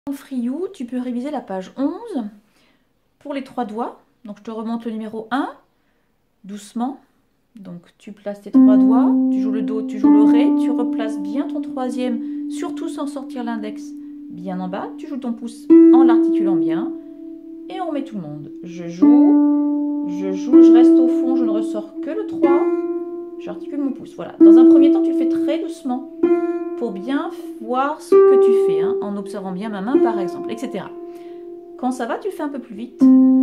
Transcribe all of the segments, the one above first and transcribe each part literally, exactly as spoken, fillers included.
Friou, tu peux réviser la page onze pour les trois doigts. Donc je te remonte le numéro un, doucement. Donc tu places tes trois doigts, tu joues le Do, tu joues le Ré, tu replaces bien ton troisième, surtout sans sortir l'index bien en bas. Tu joues ton pouce en l'articulant bien et on met tout le monde. Je joue, je joue, je reste au fond, je ne ressors que le trois, j'articule mon pouce. Voilà. Dans un premier temps, tu le fais très doucement pour bien voir ce que tu fais, hein, en observant bien ma main par exemple, et cetera. Quand ça va, tu fais un peu plus vite.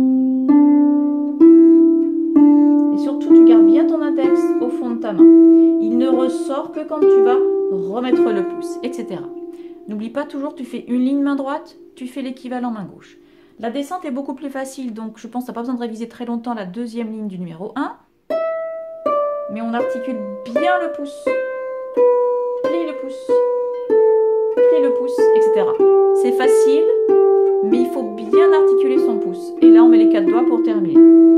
Et surtout, tu gardes bien ton index au fond de ta main. Il ne ressort que quand tu vas remettre le pouce, et cetera. N'oublie pas toujours, tu fais une ligne main droite, tu fais l'équivalent main gauche. La descente est beaucoup plus facile, donc je pense que tu n'as pas besoin de réviser très longtemps la deuxième ligne du numéro un. Mais on articule bien le pouce. Plie le pouce, plie le pouce, et cetera. C'est facile, mais il faut bien articuler son pouce. Et là, on met les quatre doigts pour terminer.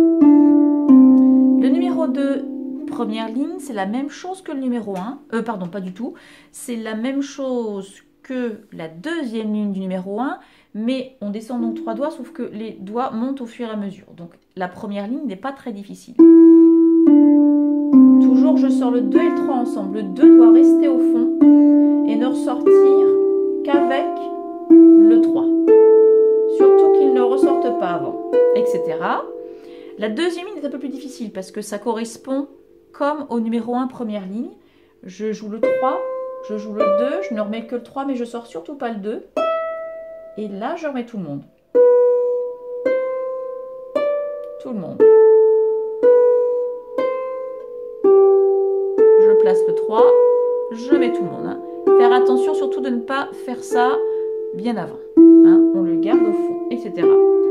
Le numéro deux, première ligne, c'est la même chose que le numéro un. Euh, pardon, pas du tout. C'est la même chose que la deuxième ligne du numéro un, mais on descend donc trois doigts, sauf que les doigts montent au fur et à mesure. Donc, la première ligne n'est pas très difficile. Toujours, je sors le deux et le trois ensemble. Le deux doit rester au fond et ne ressortir qu'avec le trois. Surtout qu'il ne ressorte pas avant, et cetera. La deuxième ligne est un peu plus difficile parce que ça correspond comme au numéro un, première ligne. Je joue le trois, je joue le deux, je ne remets que le trois, mais je sors surtout pas le deux. Et là, je remets tout le monde. Tout le monde. Je place le trois, je mets tout le monde. Hein. Faire attention surtout de ne pas faire ça bien avant. Hein. On le garde au fond, et cetera.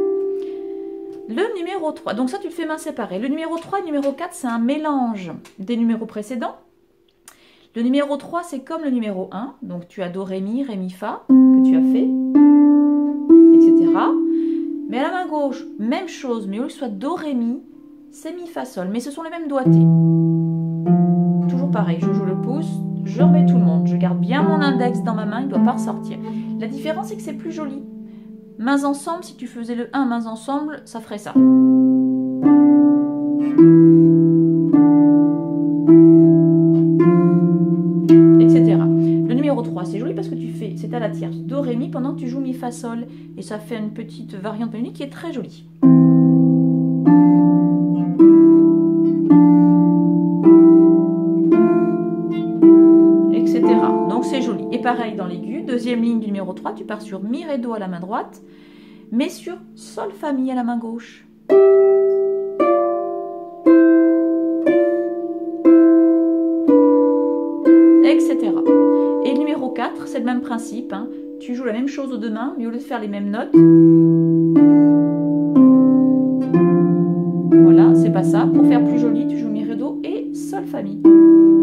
Le numéro trois, donc ça tu le fais main séparée. Le numéro trois et le numéro quatre, c'est un mélange des numéros précédents. Le numéro trois, c'est comme le numéro un. Donc tu as Do, Ré, Mi, Ré, Mi, Fa, que tu as fait, et cetera. Mais à la main gauche, même chose, mais au lieu que ce soit Do, Ré, Mi, c'est Mi, Fa, Sol. Mais ce sont les mêmes doigtés. Toujours pareil, je joue le pouce, je remets tout le monde. Je garde bien mon index dans ma main, il ne doit pas ressortir. La différence, c'est que c'est plus joli. Mains ensemble, si tu faisais le un, mains ensemble, ça ferait ça. Etc. Le numéro trois, c'est joli parce que tu fais, c'est à la tierce, Do, Ré, Mi, pendant que tu joues Mi, Fa, Sol. Et ça fait une petite variante mélodique qui est très jolie. Donc c'est joli. Et pareil dans l'aigu, deuxième ligne du numéro trois, tu pars sur Mi, Ré, Do à la main droite, mais sur Sol, Fa, Mi à la main gauche. Etc. Et le numéro quatre, c'est le même principe. Hein. Tu joues la même chose aux deux mains, mais au lieu de faire les mêmes notes, voilà, c'est pas ça. Pour faire plus joli, tu joues Mi, Ré, Do et Sol, Fa, Mi.